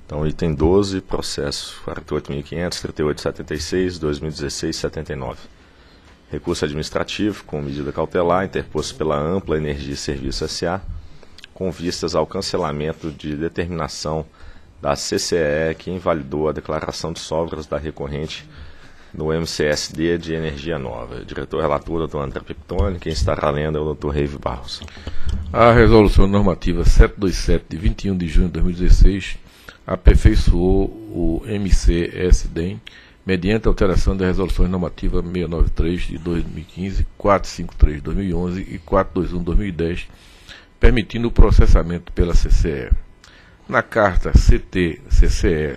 Então, item 12, processo 48.500, 3876, 2016, 79. Recurso administrativo com medida cautelar interposto pela Ampla Energia e Serviço S.A., com vistas ao cancelamento de determinação da CCE que invalidou a declaração de sobras da recorrente no MCSD de Energia Nova. Diretor relator, Dr. André Piptoni, quem estará lendo é o Dr. Reive Barros. A Resolução Normativa 727, de 21 de junho de 2016, aperfeiçoou o MCSDEM mediante alteração das Resoluções Normativas 693 de 2015, 453 de 2011 e 421 de 2010, permitindo o processamento pela CCE. Na carta CT-CCE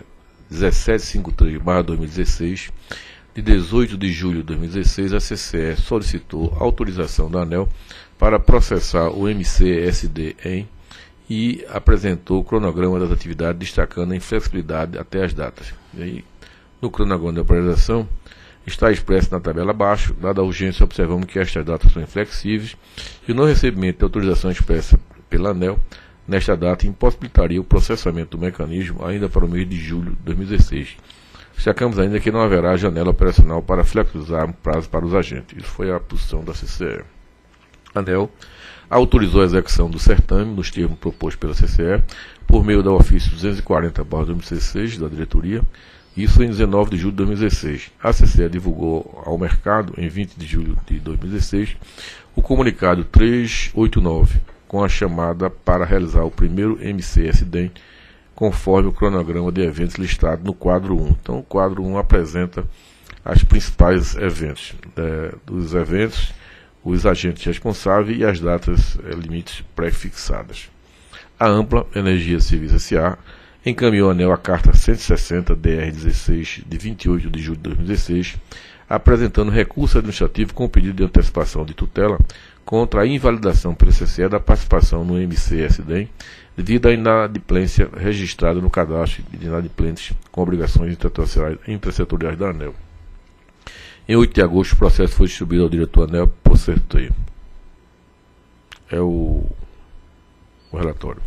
1753/2016, de 18 de julho de 2016, a CCE solicitou autorização da ANEEL para processar o MCSD-EM e apresentou o cronograma das atividades, destacando a inflexibilidade até as datas. E aí, no cronograma de autorização, está expresso na tabela abaixo, dada a urgência, observamos que estas datas são inflexíveis e o não recebimento de autorização expressa pela ANEEL nesta data impossibilitaria o processamento do mecanismo ainda para o mês de julho de 2016. Destacamos ainda que não haverá janela operacional para flexibilizar o prazo para os agentes. Isso foi a posição da CCE. A ANEEL autorizou a execução do certame nos termos propostos pela CCE por meio da ofício 240/2016 da diretoria, isso em 19 de julho de 2016. A CCE divulgou ao mercado, em 20 de julho de 2016, o comunicado 389, com a chamada para realizar o primeiro MCSDEM, conforme o cronograma de eventos listado no quadro 1. Então, o quadro 1 apresenta os principais eventos. Dos eventos, os agentes responsáveis e as datas limites pré-fixadas. A Ampla Energia e Serviço S.A. encaminhou à ANEEL a carta 160-DR-16, de 28 de julho de 2016, apresentando recurso administrativo com pedido de antecipação de tutela contra a invalidação pela CCE da participação no MCSDEM, devido à inadimplência registrada no cadastro de inadimplentes com obrigações intersetoriais da ANEEL. Em 8 de agosto, o processo foi distribuído ao diretor ANEEL por sorteio. É o relatório.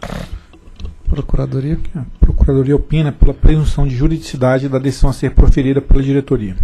Procuradoria. A Procuradoria opina pela presunção de juridicidade da decisão a ser proferida pela diretoria.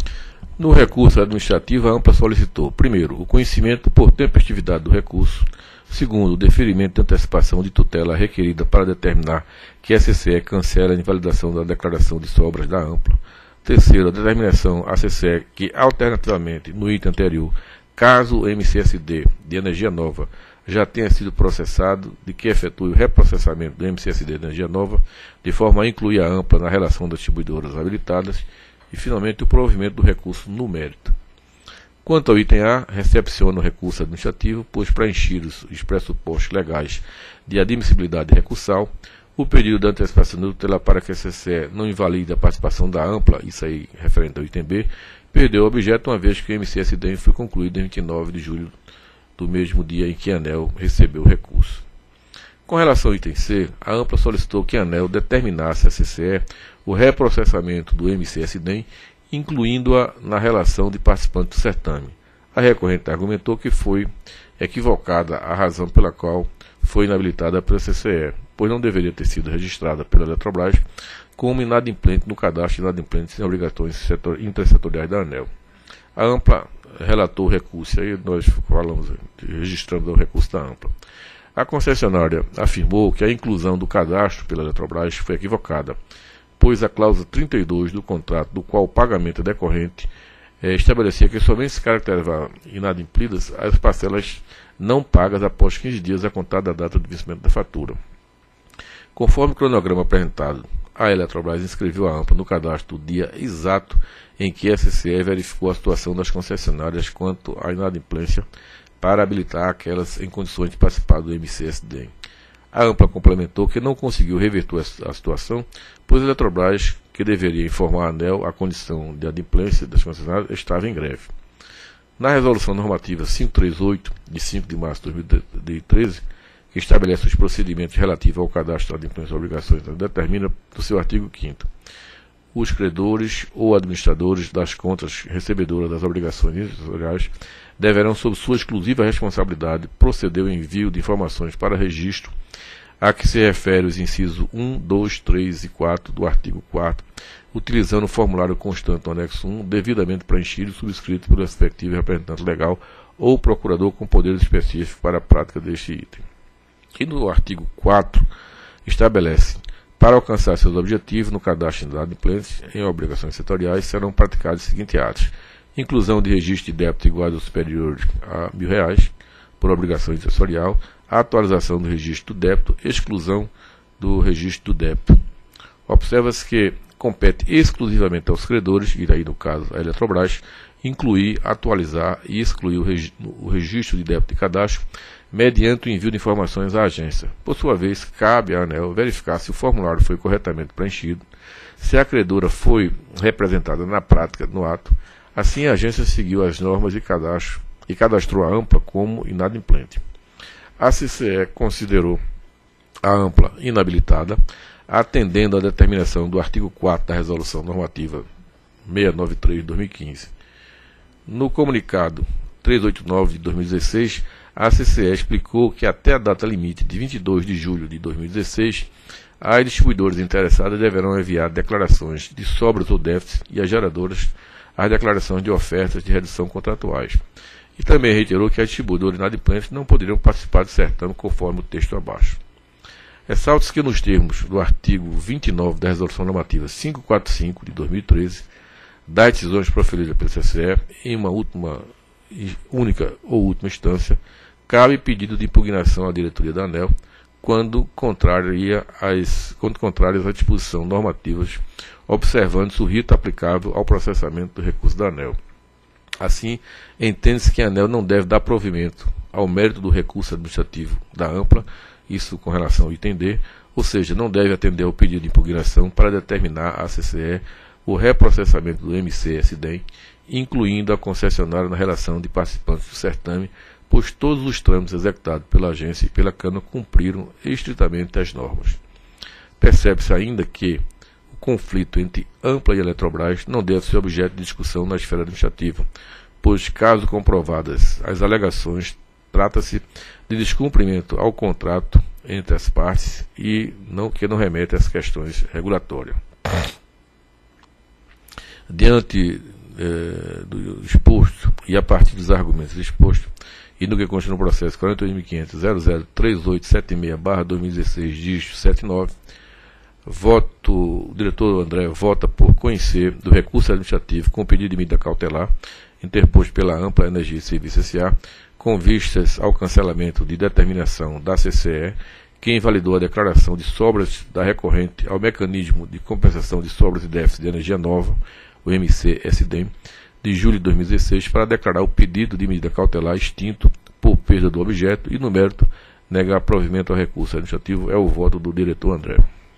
No recurso administrativo, a Ampla solicitou, primeiro, o conhecimento por tempestividade do recurso; segundo, o deferimento de antecipação de tutela requerida para determinar que a CCE cancela a invalidação da declaração de sobras da Ampla; terceiro, a determinação à CCE que, alternativamente, no item anterior, caso o MCSD de Energia Nova já tenha sido processado, de que efetue o reprocessamento do MCSD de Energia Nova, de forma a incluir a Ampla na relação das distribuidoras habilitadas; e, finalmente, o provimento do recurso no mérito. Quanto ao item A, recepciona o recurso administrativo, pois preenchidos os pressupostos legais de admissibilidade recursal, o pedido de antecipação de tutela para que a CCE não invalide a participação da Ampla, isso aí referente ao item B, perdeu o objeto, uma vez que o MCSD foi concluído em 29 de julho do mesmo dia em que a ANEEL recebeu o recurso. Com relação ao item C, a Ampla solicitou que a ANEEL determinasse à CCE o reprocessamento do MCSDEM, incluindo-a na relação de participante do certame. A recorrente argumentou que foi equivocada a razão pela qual foi inabilitada pela CCE, pois não deveria ter sido registrada pela Eletrobras como inadimplente no cadastro de inadimplentes sem obrigações intersetoriais da ANEEL. A Ampla relatou o recurso, aí nós registramos o recurso da Ampla. A concessionária afirmou que a inclusão do cadastro pela Eletrobras foi equivocada, pois a cláusula 32 do contrato, do qual o pagamento é decorrente, estabelecia que somente se caracterizavam inadimplidas as parcelas não pagas após 15 dias a contar da data de vencimento da fatura. Conforme o cronograma apresentado, a Eletrobras inscreveu a Ampla no cadastro do dia exato em que a CCE verificou a situação das concessionárias quanto à inadimplência para habilitar aquelas em condições de participar do MCSD. A Ampla complementou que não conseguiu reverter a situação, pois a Eletrobras, que deveria informar a ANEEL a condição de adimplência das concessionárias, estava em greve. Na Resolução Normativa 538, de 5 de março de 2013, que estabelece os procedimentos relativos ao cadastro de adimplência e obrigações, determina, no seu artigo 5º, os credores ou administradores das contas recebedoras das obrigações intersetoriais deverão, sob sua exclusiva responsabilidade, proceder ao envio de informações para registro a que se refere os incisos 1, 2, 3 e 4 do artigo 4º, utilizando o formulário constante do anexo 1, devidamente preenchido e subscrito pelo respectivo representante legal ou procurador com poderes específicos para a prática deste item. E no artigo 4 estabelece: para alcançar seus objetivos no cadastro de inadimplentes em obrigações setoriais serão praticados os seguintes atos: inclusão de registro de débito iguais ou superior a R$1.000 por obrigação setorial, a atualização do registro do débito, exclusão do registro do débito. Observa-se que compete exclusivamente aos credores, e aí no caso a Eletrobras, incluir, atualizar e excluir o registro de débito de cadastro mediante o envio de informações à agência. Por sua vez, cabe à ANEEL verificar se o formulário foi corretamente preenchido, se a credora foi representada na prática no ato. Assim, a agência seguiu as normas de cadastro e cadastrou a AMPLA como inadimplente. A CCE considerou a AMPLA inabilitada, atendendo à determinação do artigo 4º da Resolução Normativa 693 de 2015. No comunicado 389 de 2016, a CCE explicou que até a data limite de 22 de julho de 2016, as distribuidoras interessadas deverão enviar declarações de sobras ou déficits e as geradoras as declarações de ofertas de redução contratuais. E também reiterou que as distribuidoras inadimplentes não poderiam participar do certame conforme o texto abaixo. Ressalta-se que nos termos do artigo 29 da Resolução Normativa 545 de 2013, das decisões proferidas pelo CCE, em uma única ou última instância, cabe pedido de impugnação à diretoria da ANEEL quando contrárias à disposição normativas, observando-se o rito aplicável ao processamento do recurso da ANEEL. Assim, entende-se que a ANEEL não deve dar provimento ao mérito do recurso administrativo da AMPLA, isso com relação ao item D, ou seja, não deve atender ao pedido de impugnação para determinar à CCE o reprocessamento do MC-SDEM, incluindo a concessionária na relação de participantes do certame, pois todos os trâmites executados pela agência e pela Câmara cumpriram estritamente as normas. Percebe-se ainda que o conflito entre AMPLA e Eletrobras não deve ser objeto de discussão na esfera administrativa, pois, caso comprovadas as alegações, trata-se de descumprimento ao contrato entre as partes e que não remete às questões regulatórias. Diante do exposto e a partir dos argumentos expostos, e no que consta no processo 48.500.003876/2016, dígito 79, o diretor André vota por conhecer do recurso administrativo com pedido de medida cautelar interposto pela AMPLA Energia e Serviço S.A., com vistas ao cancelamento de determinação da CCE, que invalidou a declaração de sobras da recorrente ao mecanismo de compensação de sobras e déficits de energia nova, o MC-SDEM, de julho de 2016, para declarar o pedido de medida cautelar extinto por perda do objeto e, no mérito, negar provimento ao recurso administrativo. É o voto do diretor André.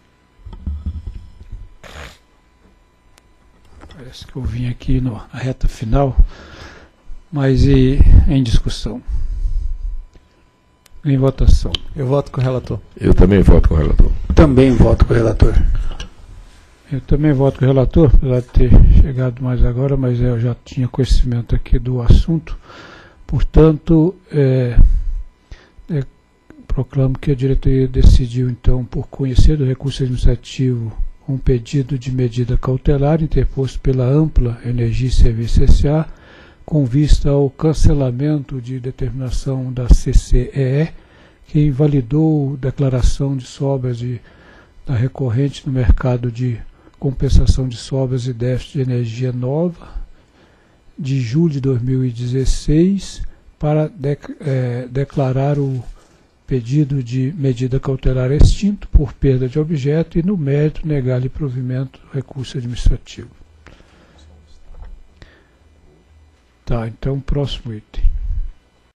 Parece que eu vim aqui na reta final, mas em discussão. Em votação. Eu voto com o relator. Eu também voto com o relator. Também voto com o relator. Eu também voto com o relator, apesar de ter chegado mais agora, mas eu já tinha conhecimento aqui do assunto. Portanto, proclamo que a diretoria decidiu, então, por conhecer do recurso administrativo um pedido de medida cautelar interposto pela AMPLA Energia e Serviço S.A., com vista ao cancelamento de determinação da CCEE, que invalidou declaração de sobras da recorrente no mercado de compensação de sobras e déficit de energia nova, de julho de 2016, para declarar o pedido de medida cautelar extinto por perda de objeto e, no mérito, negar-lhe provimento do recurso administrativo. Tá, então, próximo item.